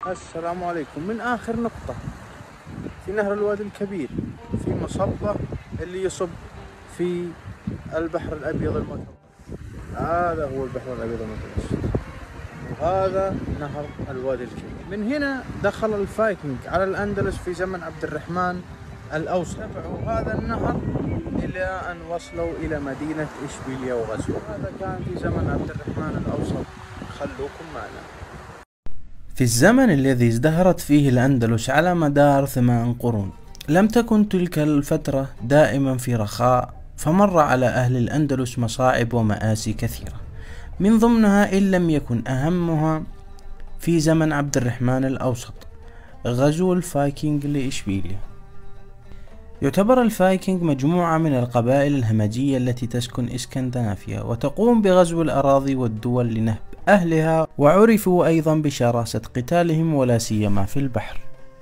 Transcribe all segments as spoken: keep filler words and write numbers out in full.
السلام عليكم. من آخر نقطة في نهر الوادي الكبير في مصبة اللي يصب في البحر الأبيض المتوسط. هذا هو البحر الأبيض المتوسط، وهذا نهر الوادي الكبير. من هنا دخل الفايكنج على الأندلس في زمن عبد الرحمن الأوسط، تبعوا هذا النهر إلى أن وصلوا إلى مدينة إشبيلية وغزوها. هذا كان في زمن عبد الرحمن الأوسط. خلوكم معنا. في الزمن الذي ازدهرت فيه الأندلس على مدار ثمان قرون، لم تكن تلك الفترة دائما في رخاء، فمر على أهل الأندلس مصاعب ومآسي كثيرة، من ضمنها إن لم يكن أهمها في زمن عبد الرحمن الأوسط غزو الفايكنج لإشبيلية. يعتبر الفايكنج مجموعة من القبائل الهمجية التي تسكن اسكندنافيا وتقوم بغزو الأراضي والدول لنهب أهلها، وعرفوا أيضا بشراسة قتالهم ولا سيما في البحر.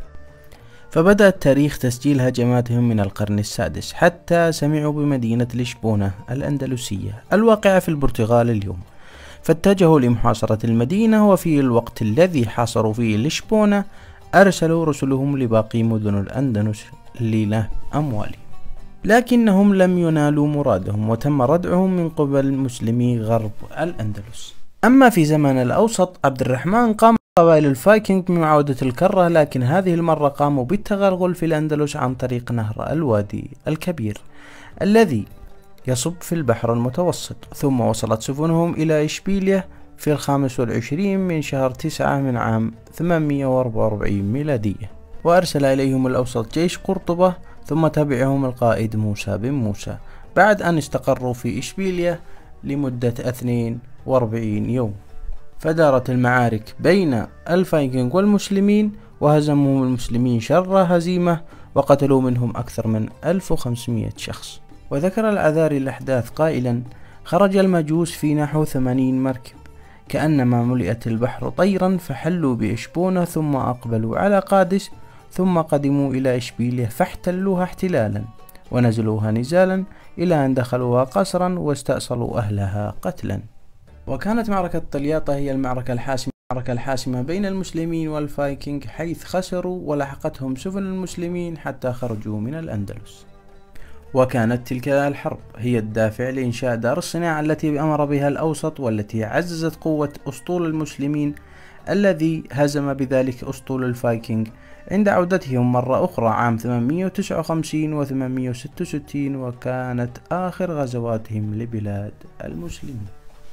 فبدأ التاريخ تسجيل هجماتهم من القرن السادس حتى سمعوا بمدينة لشبونة الأندلسية الواقعة في البرتغال اليوم، فاتجهوا لمحاصرة المدينة. وفي الوقت الذي حاصروا فيه لشبونة أرسلوا رسلهم لباقي مدن الأندلس لنهب أموالهم، لكنهم لم ينالوا مرادهم وتم ردعهم من قبل مسلمي غرب الأندلس. أما في زمن الأوسط عبد الرحمن قام قبائل الفايكنج بمعاودة الكرة، لكن هذه المرة قاموا بالتغلغل في الأندلس عن طريق نهر الوادي الكبير الذي يصب في البحر المتوسط. ثم وصلت سفنهم إلى إشبيلية في الخامس والعشرين من شهر تسعة من عام ثمانمائة وأربعة وأربعين ميلادية، وأرسل إليهم الأوسط جيش قرطبة، ثم تبعهم القائد موسى بن موسى بعد أن استقروا في إشبيلية لمدة اثنين وأربعين يوم. فدارت المعارك بين الفايكنج والمسلمين، وهزمهم المسلمين شر هزيمة وقتلوا منهم أكثر من ألف وخمسمائة شخص. وذكر العذاري الأحداث قائلا: خرج المجوس في نحو ثمانين مركب كأنما ملئت البحر طيرا، فحلوا بإشبونة ثم أقبلوا على قادس، ثم قدموا إلى إشبيلية فاحتلوها احتلالا ونزلوها نزالا إلى أن دخلوها قصرا واستأصلوا أهلها قتلا. وكانت معركة طلياطة هي المعركة الحاسمة المعركة الحاسمة بين المسلمين والفايكنج، حيث خسروا ولحقتهم سفن المسلمين حتى خرجوا من الأندلس. وكانت تلك الحرب هي الدافع لإنشاء دار الصناعة التي أمر بها الأوسط، والتي عززت قوة أسطول المسلمين الذي هزم بذلك أسطول الفايكنج عند عودتهم مرة أخرى عام ثمانمائة وتسعة وخمسين و ثمانمائة وستة وستين، وكانت آخر غزواتهم لبلاد المسلمين.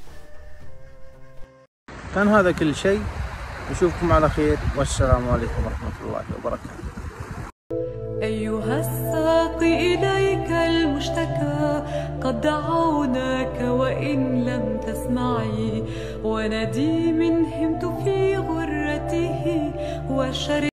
كان هذا كل شيء، نشوفكم على خير، والسلام عليكم ورحمة الله وبركاته. أيها الساقي إليك المشتكى، قد دعوناك وإن لم تسمعي، وندي من همت في غرته وشر